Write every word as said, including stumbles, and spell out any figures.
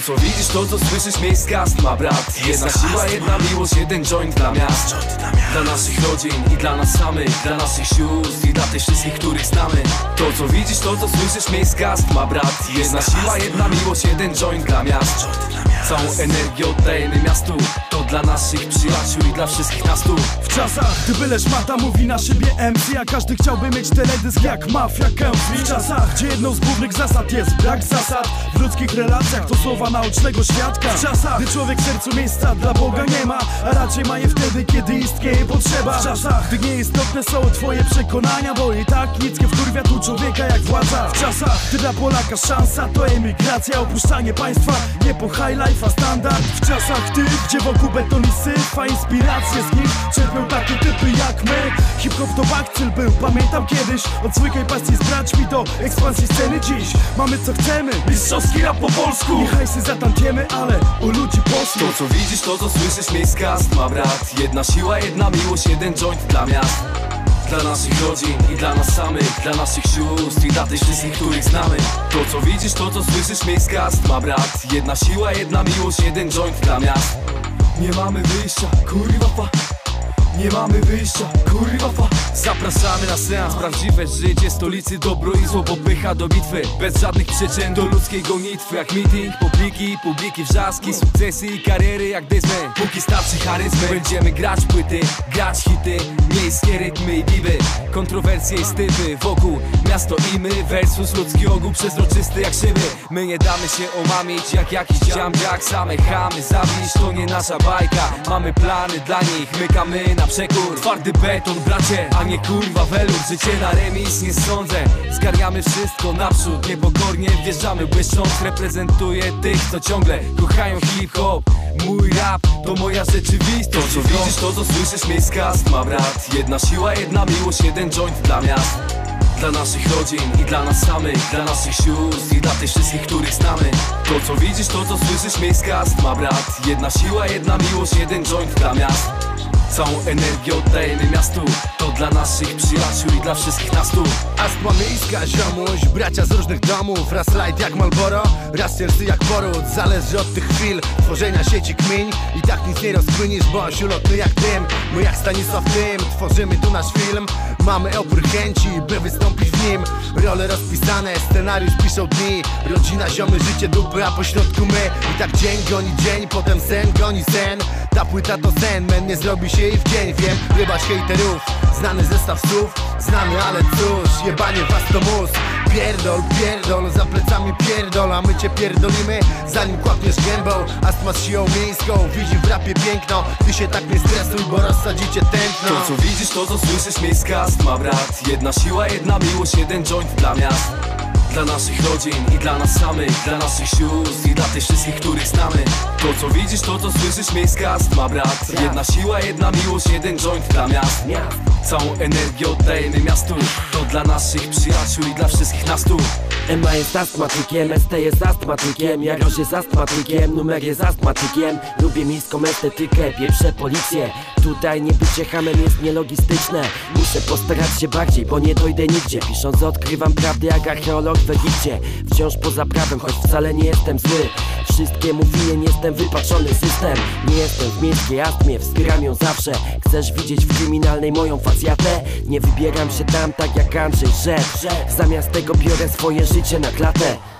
co widzisz, to co słyszysz, miejska astma, brat. Jedna siła, jedna miłość, jeden joint dla miast. Dla naszych rodzin i dla nas samych, dla naszych sióstr i dla tych wszystkich, których znamy. To co widzisz, to co słyszysz, miejska astma, brat. Jedna siła, jedna miłość, jeden joint dla miast. Całą energię oddajemy miastu. To dla naszych przyjaciół i dla wszystkich nas tu. W czasach, gdy byle szmata mówi na szybie M C, a każdy chciałby mieć teledysk jak Mafia Kępy. W czasach, gdzie jedną z głównych zasad jest brak zasad w ludzkich relacjach, to słowa naocznego świadka. W czasach, gdy człowiek w sercu miejsca dla Boga nie ma, a raczej ma je wtedy, kiedy istnieje potrzeba. W czasach, gdy nieistotne są twoje przekonania, bo i tak nic nie wkurwia tu człowieka jak władza. W czasach, gdy dla Polaka szansa to emigracja, opuszczanie państwa, nie po high life, a standard. W czasach tych, gdzie wokół beton i syf, a inspiracje z nich czerpią takie typy jak my. Hip-hop to bakcyl był, pamiętam kiedyś. Od zwykłej pasji z braćmi do ekspansji sceny dziś mamy co chcemy, mistrzowski rap po polsku. Nie hajsy zatantiemy, ale u ludzi poszło. To co widzisz, to co słyszysz, miejska astma, brat. Jedna siła, jedna miłość, jeden joint dla miast. Dla naszych rodzin i dla nas samych, dla naszych sióstr i dla tych wszystkich, których znamy. To co widzisz, to co słyszysz, miejska astma, brat. Jedna siła, jedna miłość, jeden joint dla miast. Nie mamy wyjścia, kurwa fa. Nie mamy wyjścia, kurwa fa. Zapraszamy na seans, prawdziwe życie stolicy, dobro i zło popycha do bitwy. Bez żadnych przyczyn do ludzkiej gonitwy. Jak meeting, publiki, publiki wrzaski, sukcesy i kariery jak Desmond. Póki starczy charyzmy, będziemy grać płyty, grać hity, miejskie rytmy i diwy. Kontrowersje i stywy wokół, miasto i my versus ludzki ogół przezroczysty jak szyby. My nie damy się omamić jak jakiś dziamdziak. Same chamy, zawiść to nie nasza bajka. Mamy plany dla nich, mykamy na przekór. Twardy beton, bracie, a nie kurwa welur. Życie na remis, nie sądzę. Zgarniamy wszystko naprzód, niepokornie wjeżdżamy błyszcząc. Reprezentuję tych, co ciągle kochają hip-hop. Mój rap to moja rzeczywistość. To co widzisz, to co słyszysz, miejska astma, brat. Jedna siła, jedna miłość, jeden joint dla miast. Dla naszych rodzin i dla nas samych, dla naszych sióstr i dla tych wszystkich, których znamy. To co widzisz, to co słyszysz, miejska astma, brat. Jedna siła, jedna miłość, jeden joint dla miast. Całą energię oddajemy miastu. To dla naszych przyjaciół i dla wszystkich nas tu. Astma miejska, ziomuś, bracia z różnych domów. Raz light jak Malboro, raz cięższy jak poród. Zależy od tych chwil tworzenia sieci kmiń. I tak nic nie rozkminisz, bądź ulotny jak tym. My jak Stanisław Tym, tworzymy tu nasz film. Mamy opór chęci, by wystąpić w nim. Role rozpisane, scenariusz piszą dni. Rodzina, ziomy, życie dupy, a pośrodku my. I tak dzień goni dzień, potem sen goni sen. Ta płyta to sen, men nie zrobi się jej w dzień. Wiem, jebać hejterów, znany zestaw słów. Znany, ale cóż, jebanie was to mus. Pierdol, pierdol, za plecami pierdol. A my cię pierdolimy, zanim kłapniesz gębą. Astma z siłą miejską, widzi w rapie piękno. Ty się tak nie stresuj, bo rozsadzicie tętno. To co widzisz, to co słyszysz, miejska astma, brat. Jedna siła, jedna miłość, jeden joint dla miast. Dla naszych rodzin i dla nas samych, dla naszych sióstr i dla tych wszystkich, których znamy. To co widzisz, to co słyszysz, miejska astma, brat. Jedna siła, jedna miłość, jeden joint dla miast. Całą energię oddajemy miastu. To dla naszych przyjaciół i dla wszystkich nas tu. Ema jest astmatykiem, S T jest astmatykiem, Jarosz jest astmatykiem, Numer jest astmatykiem. Lubię miejską estetykę, pieprzę policję. Tutaj nie bycie hamem jest nielogistyczne. Muszę postarać się bardziej, bo nie dojdę nigdzie. Pisząc odkrywam prawdę jak archeolog w Egipcie. Wciąż poza prawem, choć wcale nie jestem zły. Wszystkiemu winien jestem wypaczony system. Nie jestem w miejskiej astmie, wspieram ją zawsze. Chcesz widzieć w kryminalnej moją facjatę? Nie wybieram się tam tak jak Andrzej Rzep. Zamiast tego biorę swoje życie na klatę.